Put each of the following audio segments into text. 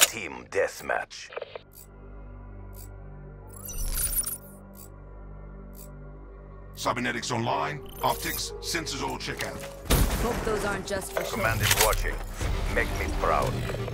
Team deathmatch. Cybernetics online. Optics, sensors all check out. Hope those aren't just for show. Command is watching. Make me proud.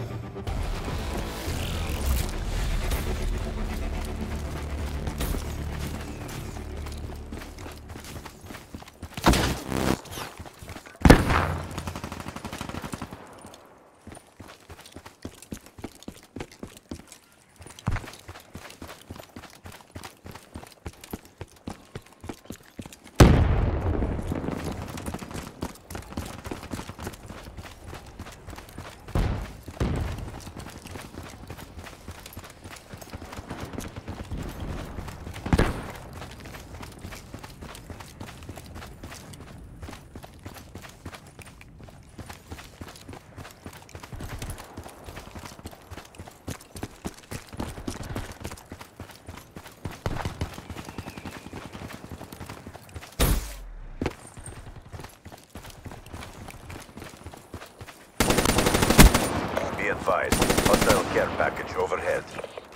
Be advised, hostile care package overhead.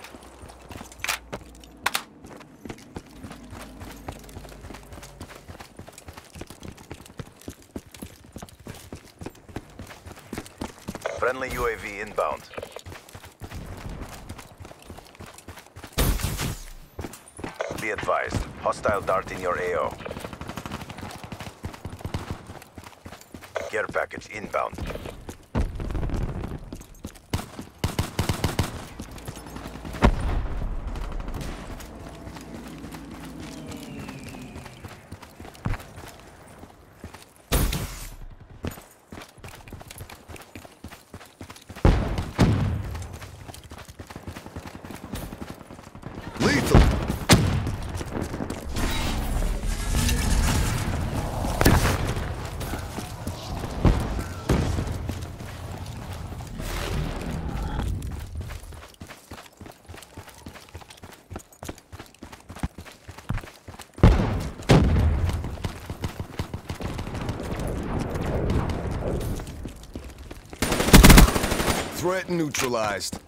Friendly UAV inbound. Be advised, hostile dart in your AO. Care package inbound. Lethal! Threat neutralized.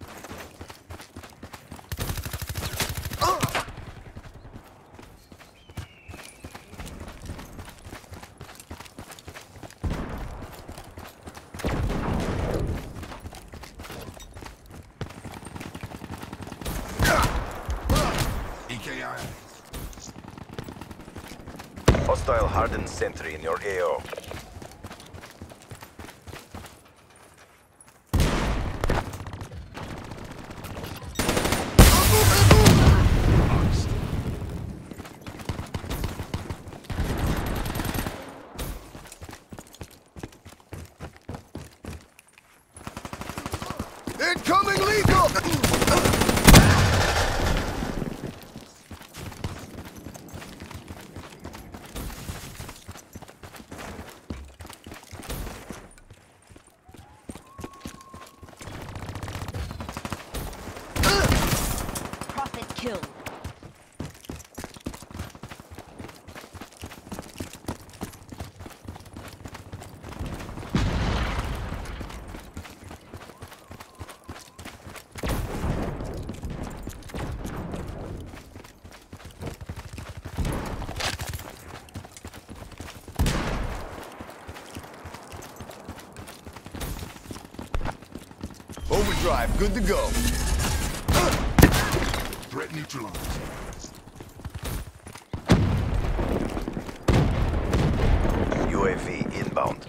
EKI. Hostile hardened sentry in your AO. Incoming lethal! Prophet killed. Overdrive, good to go. Threat neutralized. UAV inbound.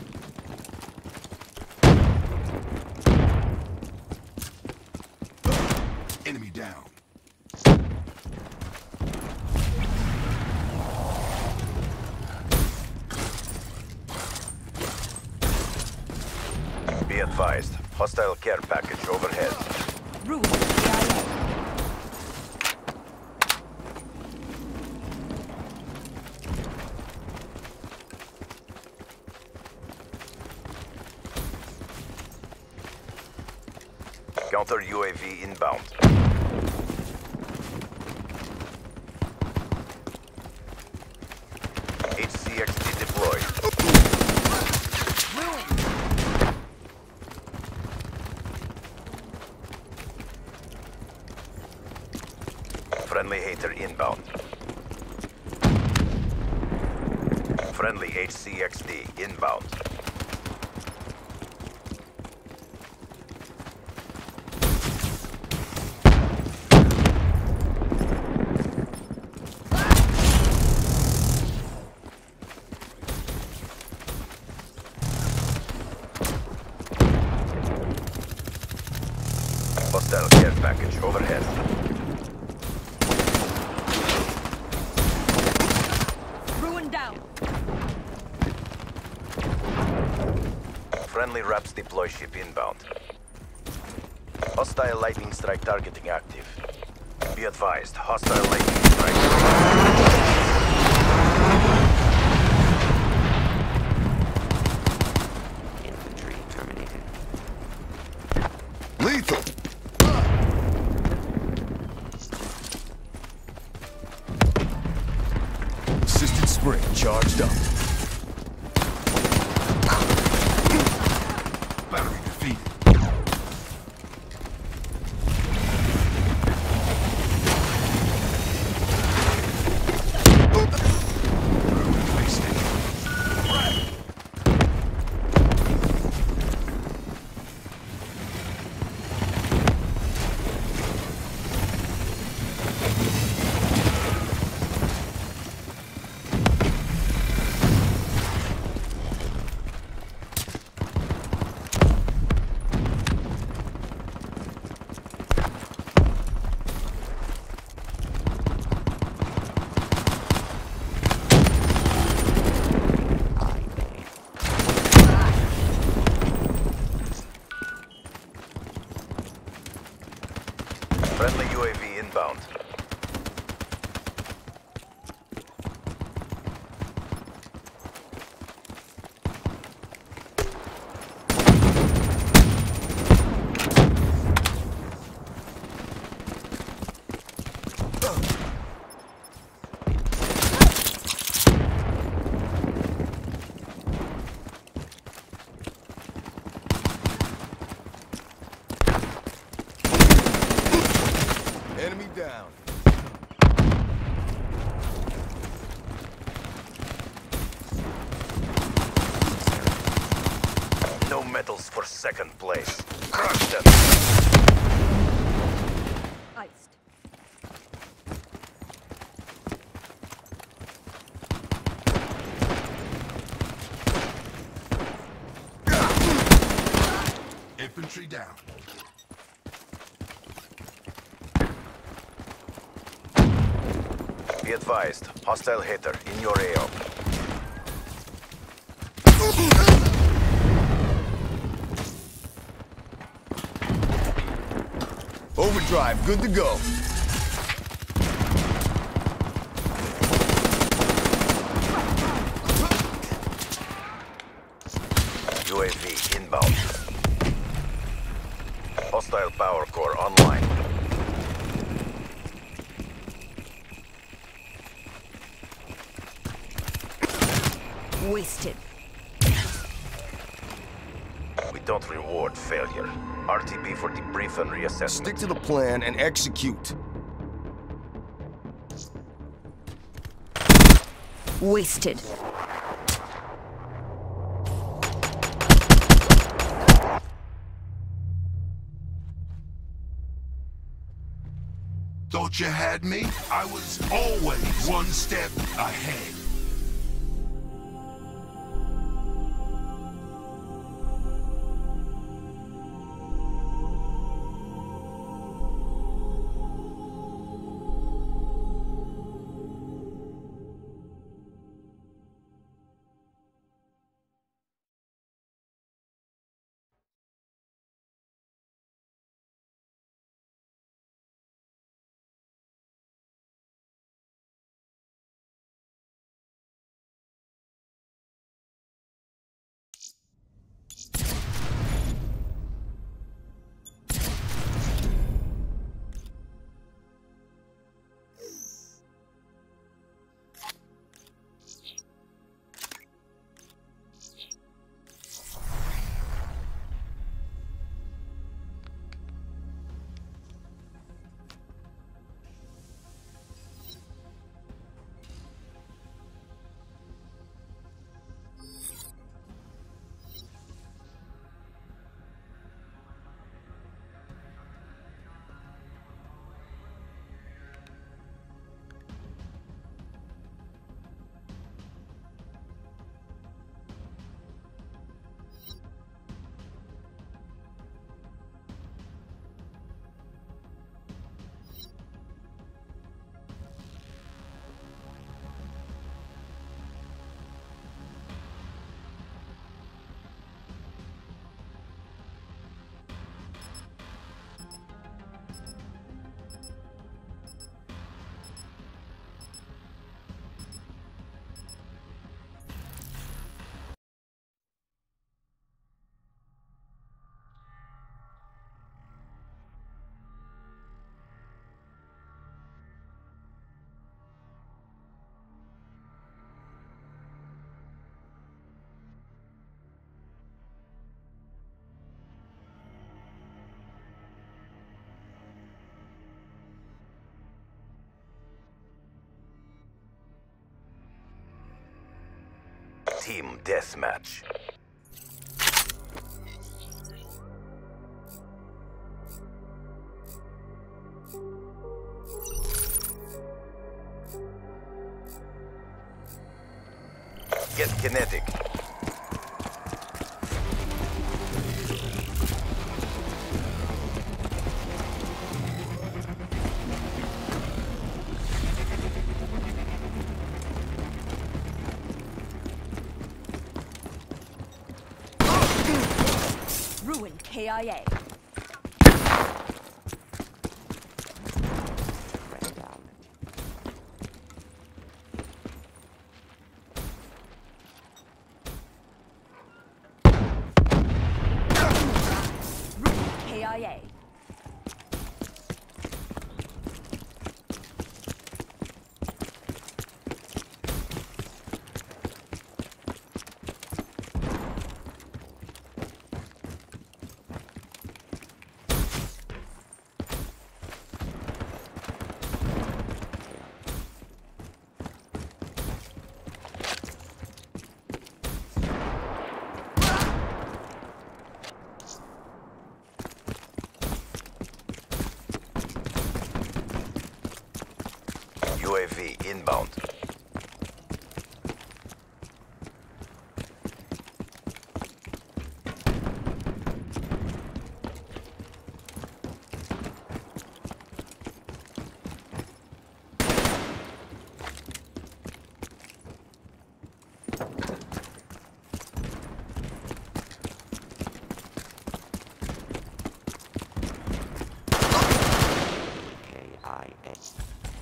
Enemy down. Be advised, hostile care package overhead. Root. CIA. Counter UAV inbound. HCXD deployed. Friendly hater inbound. Friendly HCXD inbound. Hostile care package overhead. Ruin down. Friendly RAPS deploy ship inbound. Hostile lightning strike targeting active. Be advised, hostile lightning strike. Infantry terminated. Lethal. Assisted sprint charged up. Battery defeated. Ruined base station. Friendly UAV inbound. Enemy down. No medals for second place. Crush them. Iced. Infantry down. Be advised, hostile hater in your AO. Overdrive, good to go. UAV inbound. Hostile power core online. Wasted. We don't reward failure. RTB for debrief and reassessment. Stick to the plan and execute. Wasted. Thought you had me? I was always one step ahead. Team deathmatch. Get kinetic. Ruin KIA. Right down. Ruin KIA. UAV inbound. KIA.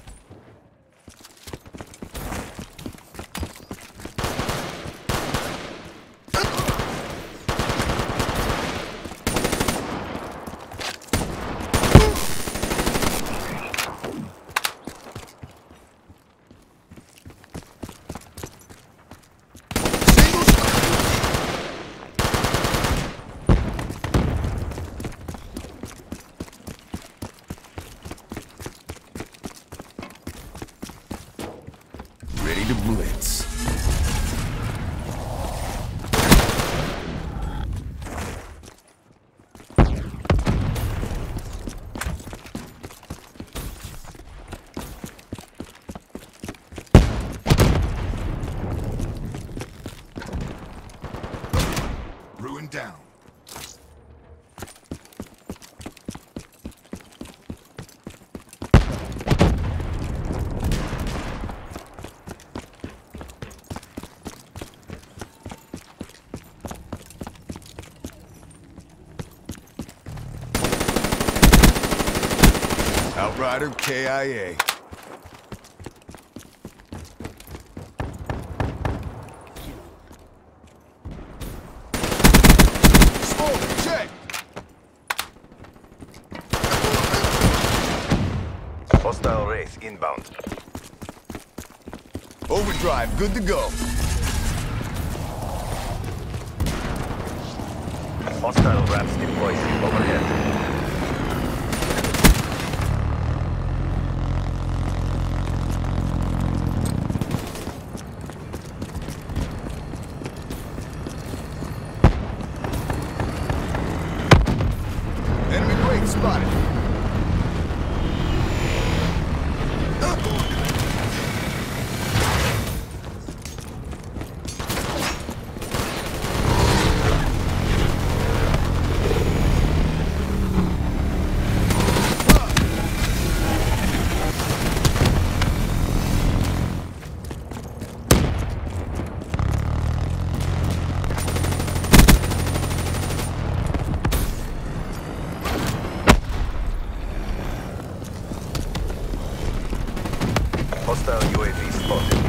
Ready to blitz. Ruin down. Outrider KIA. Smoke, check. Hostile Wraith inbound. Overdrive, good to go. Hostile Raps deployed overhead. Enemy Wraith spotted. Hostile UAV spotted.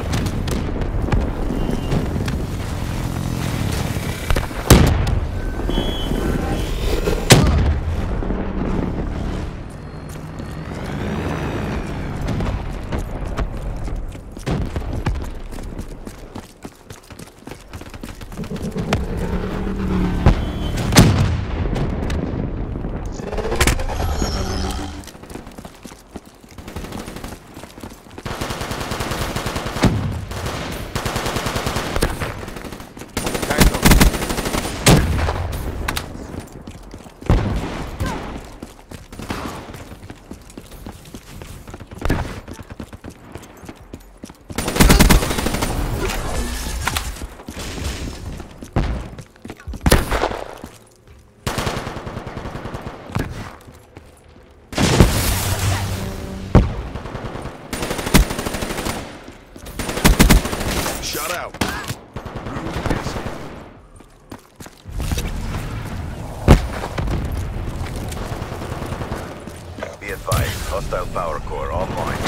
Be advised, hostile power core online.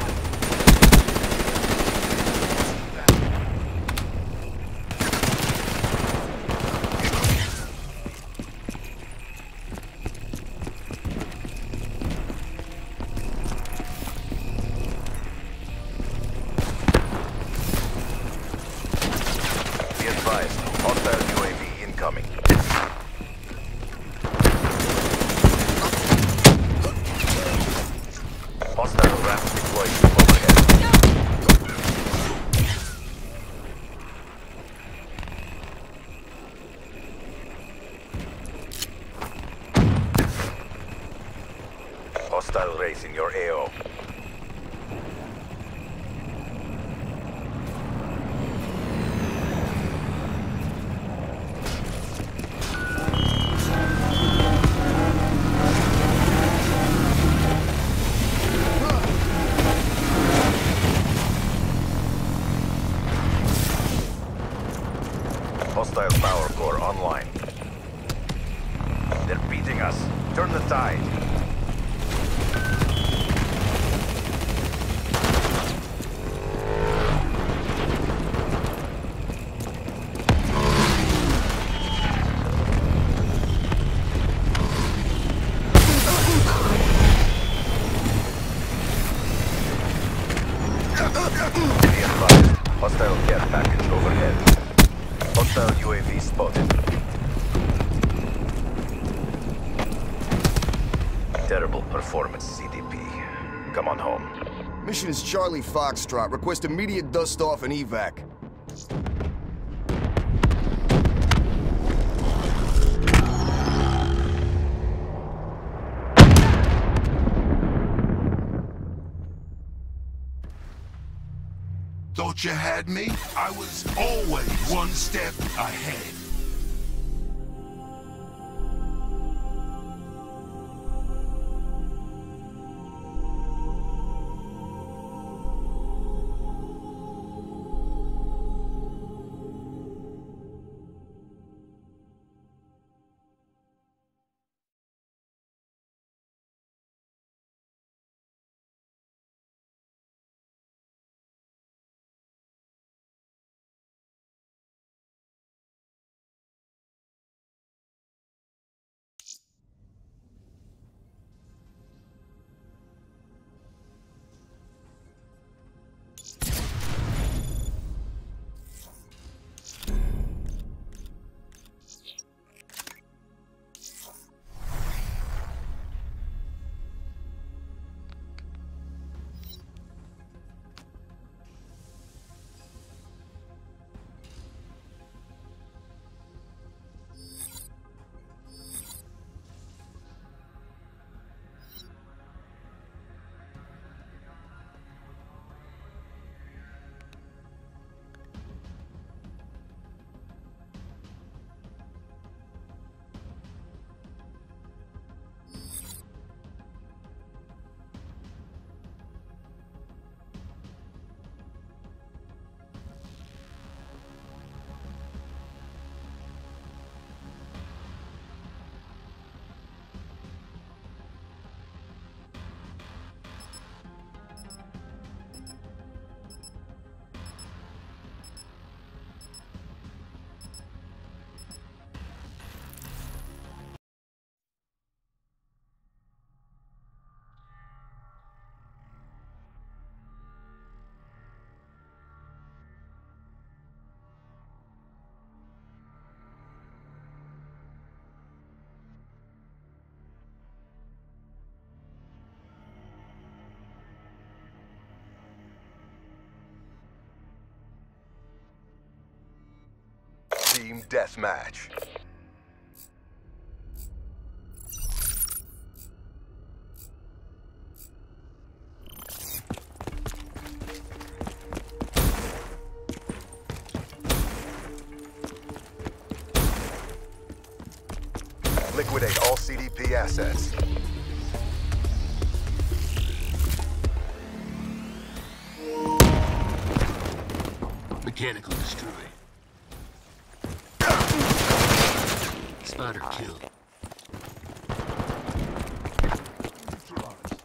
Be advised, hostile UAV incoming. Hostile ramp deployed overhead. Hostile race in your AO. Hostile power core online. They're beating us. Turn the tide. Be advised, hostile care package overhead. Hostile UAV spotted. Terrible performance, CDP. Come on home. Mission is Charlie Foxtrot. Request immediate dust-off and evac. Thought you had me? I was always one step ahead. Team deathmatch. Liquidate all CDP assets. Mechanical destroy. Spotter kill. Neutralized.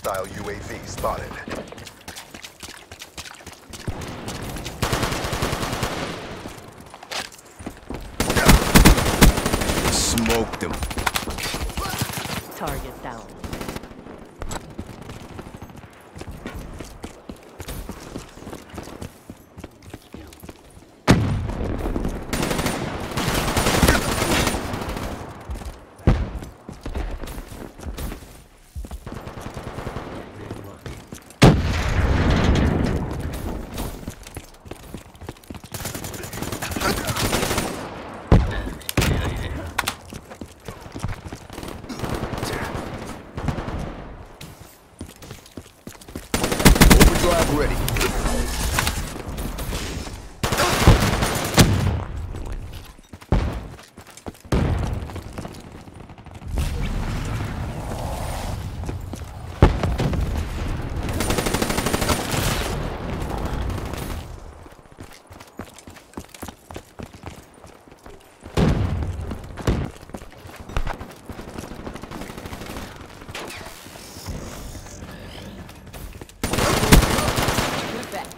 Hostile UAV spotted. Smoked him. Target down. Overdrive ready. Good effect.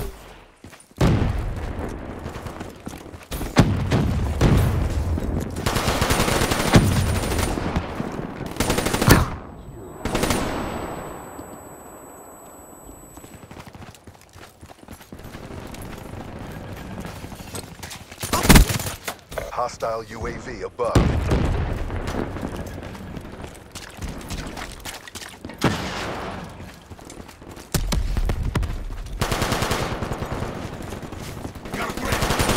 Hostile UAV above. Got a threat.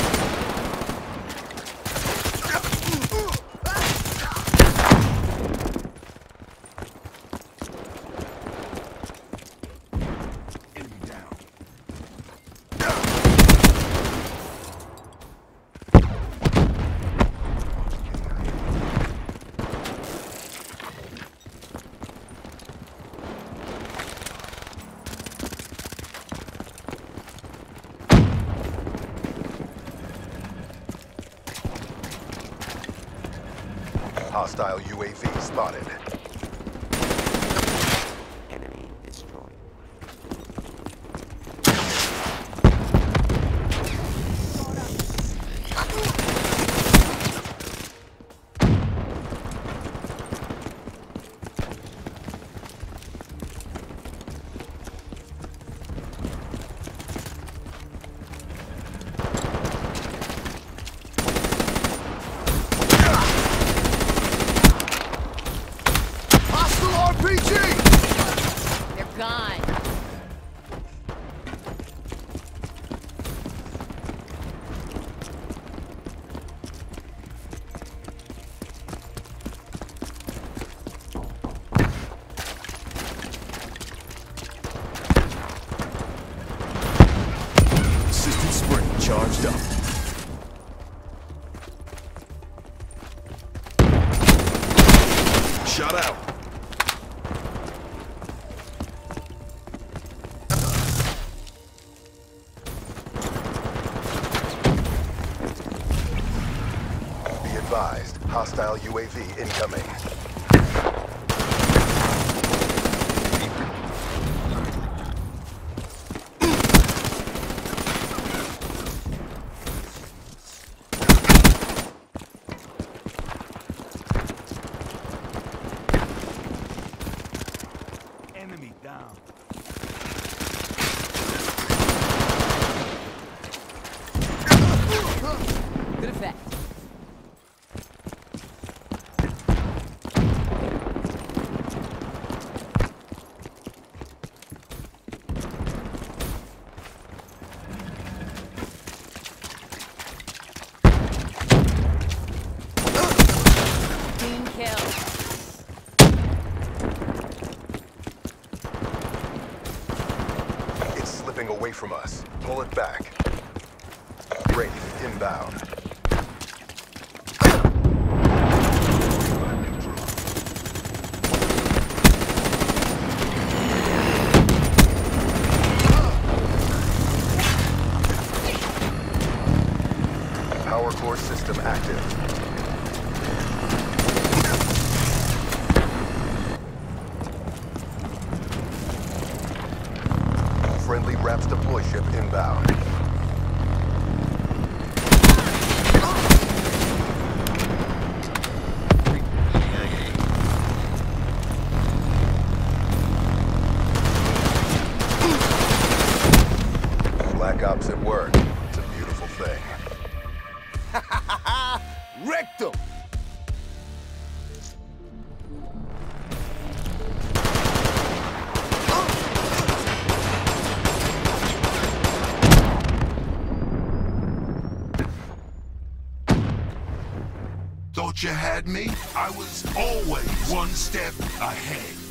Enemy down. Hostile UAV spotted. Enemy destroyed. Hostile RPG! They're gone. Assisted sprint charged up. Shot out. Be advised, hostile UAV incoming. Enemy down. Good effect. Team kill. It's slipping away from us. Pull it back. Wraith inbound. Power core system active. Raps deploy ship inbound. Black Ops at work. It's a beautiful thing. Wrecked him! Thought you had me? I was always one step ahead.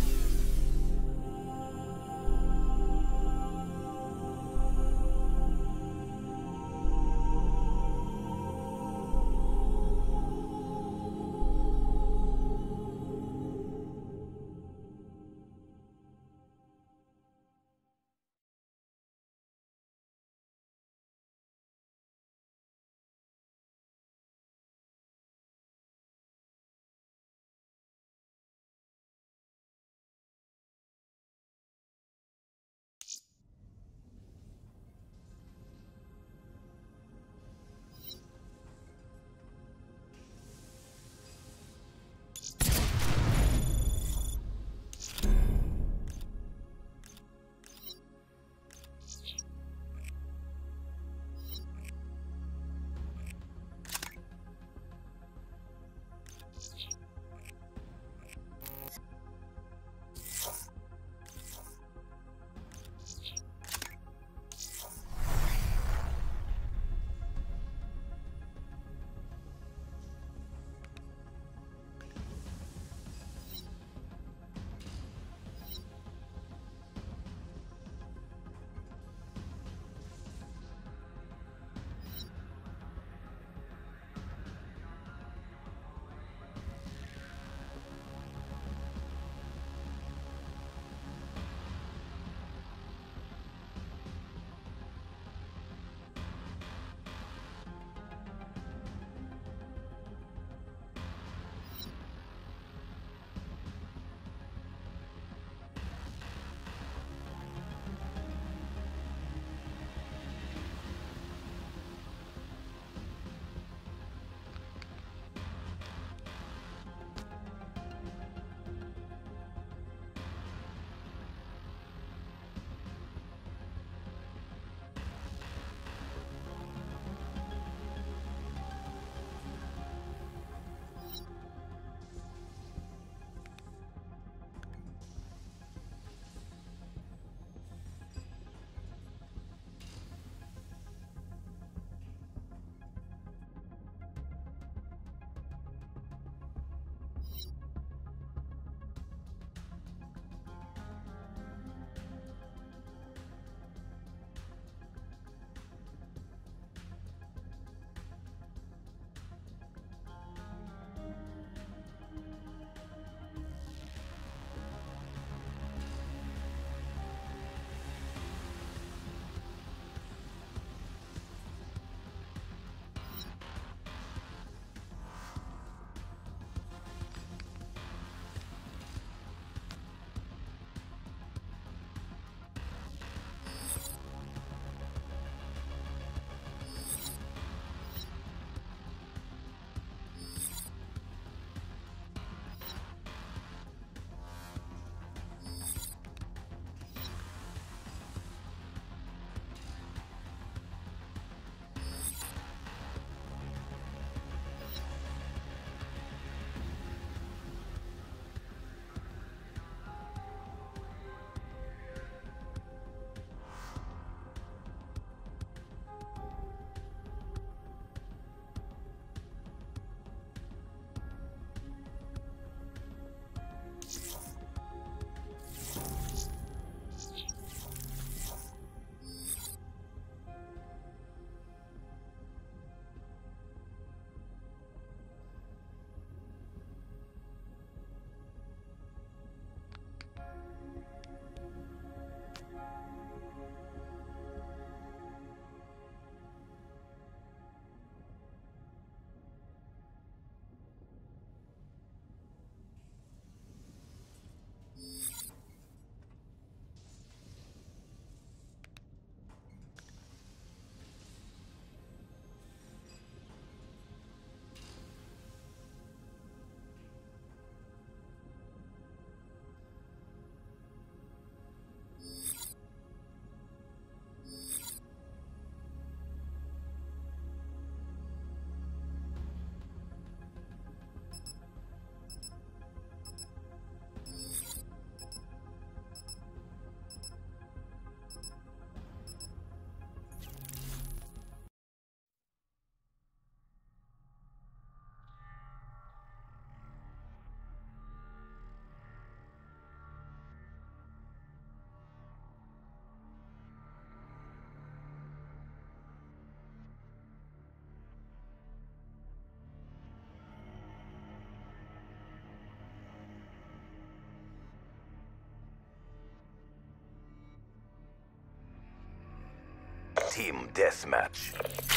Team deathmatch.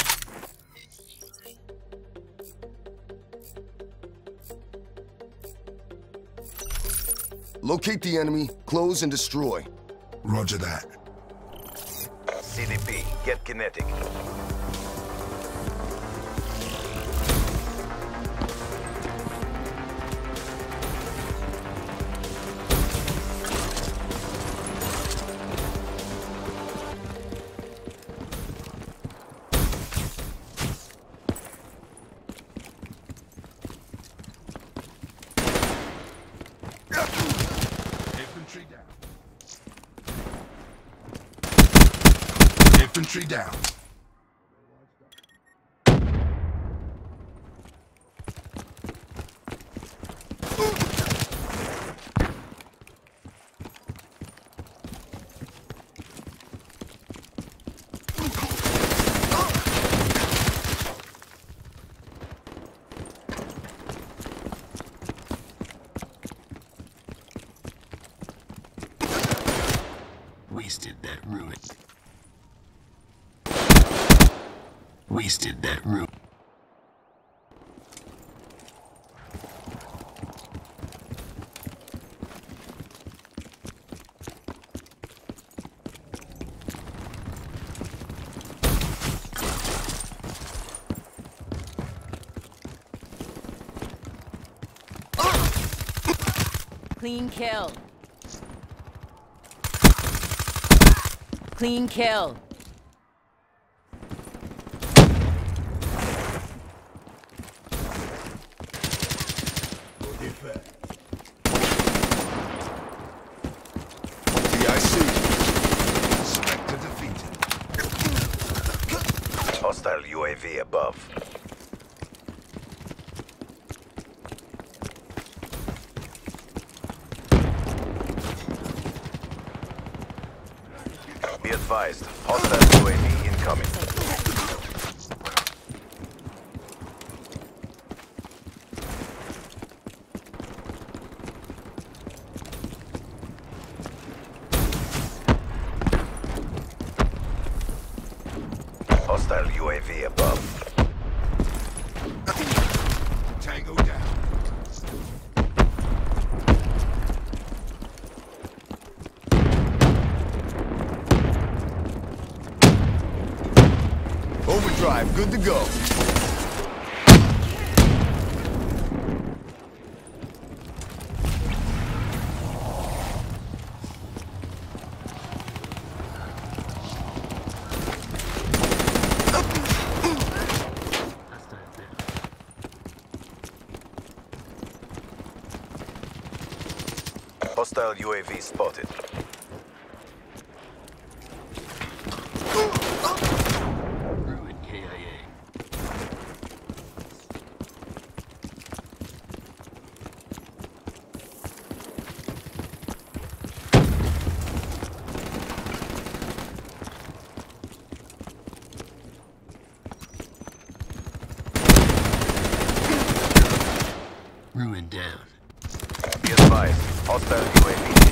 Locate the enemy, close and destroy. Roger that. CDP, get kinetic. Infantry down. Infantry down. Wasted that ruin. Wasted that ruin. Clean kill. Clean kill. Spectre defeated. Hostile UAV above. Be advised, hostile UAV incoming. Hostile UAV above. Tango down. Overdrive, good to go. Hostile UAV spotted. Ruin KIA. Ruin down. Be advised, hostile UAV